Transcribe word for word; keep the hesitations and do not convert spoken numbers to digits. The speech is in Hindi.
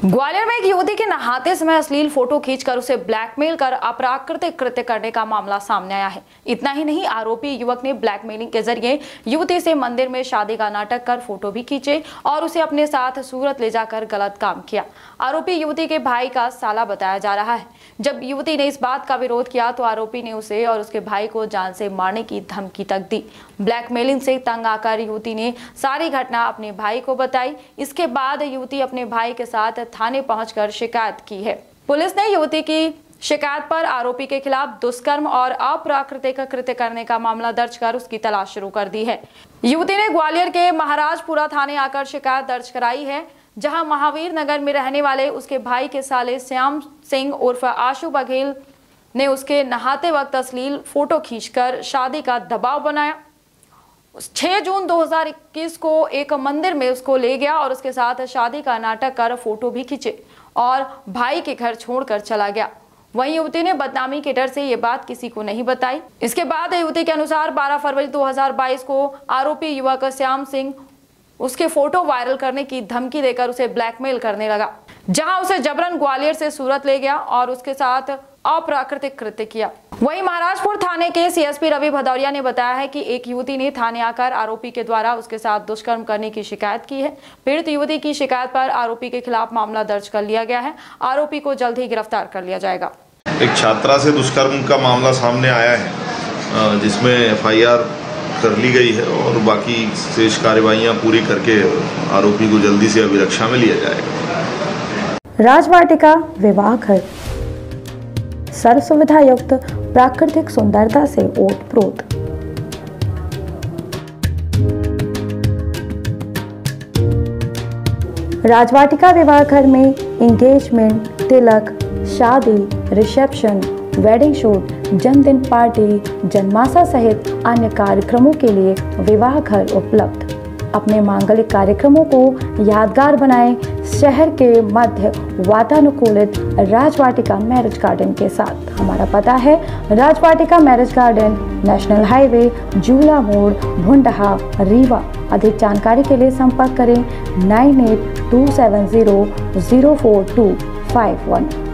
ग्वालियर में एक युवती के नहाते समय अश्लील फोटो खींचकर उसे ब्लैकमेल कर अप्राकृतिक कृत्य करने का मामला सामने आया है। इतना ही नहीं, आरोपी युवक ने ब्लैकमेलिंग के जरिए युवती से मंदिर में शादी का नाटक कर फोटो भी खींचे और उसे अपने साथ सूरत ले जाकर गलत काम किया। आरोपी युवती के भाई का साला बताया जा रहा है। जब युवती ने इस बात का विरोध किया तो आरोपी ने उसे और उसके भाई को जान से मारने की धमकी तक दी। ब्लैकमेलिंग से तंग आकर युवती ने सारी घटना अपने भाई को बताई। इसके बाद युवती अपने भाई के साथ थाने पहुंचकर शिकायत की है। पुलिस ने युवती की शिकायत पर आरोपी के खिलाफ दुष्कर्म और अप्राकृतिक कृत्य करने का मामला दर्ज कर उसकी तलाश शुरू कर दी है। युवती ने ग्वालियर के महाराजपुरा थाने आकर शिकायत दर्ज कराई है, जहां महावीर नगर में रहने वाले उसके भाई के साले श्याम सिंह उर्फ आशु बघेल ने उसके नहाते वक्त अश्लील फोटो खींचकर शादी का दबाव बनाया। छह जून दो हज़ार इक्कीस को एक मंदिर में उसको ले गया और उसके साथ शादी का नाटक कर फोटो भी खींचे और भाई के घर छोड़कर चला गया। वहीं युवती ने बदनामी के डर से ये बात किसी को नहीं बताई। इसके बाद युवती के अनुसार बारह फरवरी दो हज़ार बाईस को आरोपी युवक श्याम सिंह उसके फोटो वायरल करने की धमकी देकर उसे ब्लैकमेल करने लगा, जहां उसे जबरन ग्वालियर से सूरत ले गया और उसके साथ अप्राकृतिक कृत्य किया। वहीं महाराजपुर थाने के सीएसपी रवि भदौरिया ने बताया है कि एक युवती ने थाने आकर आरोपी के द्वारा उसके साथ दुष्कर्म करने की शिकायत की है। पीड़ित युवती की शिकायत पर आरोपी के खिलाफ मामला दर्ज कर लिया गया है। आरोपी को जल्द ही गिरफ्तार कर लिया जाएगा। एक छात्रा से दुष्कर्म का मामला सामने आया है, जिसमें एफ आई आर कर ली गई है और बाकी शेष कार्यवाहियां पूरी करके आरोपी को जल्दी से अभिरक्षा में लिया जाएगा। राजवाटिका विवाह घर सर्व सुविधा युक्त प्राकृतिक सुंदरता से ओतप्रोत। राजवाटिका विवाह घर में एंगेजमेंट, तिलक, शादी, रिसेप्शन, वेडिंग शूट, जन्मदिन पार्टी, जन्माशा सहित अन्य कार्यक्रमों के लिए विवाह घर उपलब्ध। अपने मांगलिक कार्यक्रमों को यादगार बनाएं शहर के मध्य वातानुकूलित राजवाटिका मैरिज गार्डन के साथ। हमारा पता है Rajvatika marriage garden, national highway, Jula मोड़, भुंडहा, रीवा। अधिक जानकारी के लिए संपर्क करें nine eight two seven zero zero four two five one.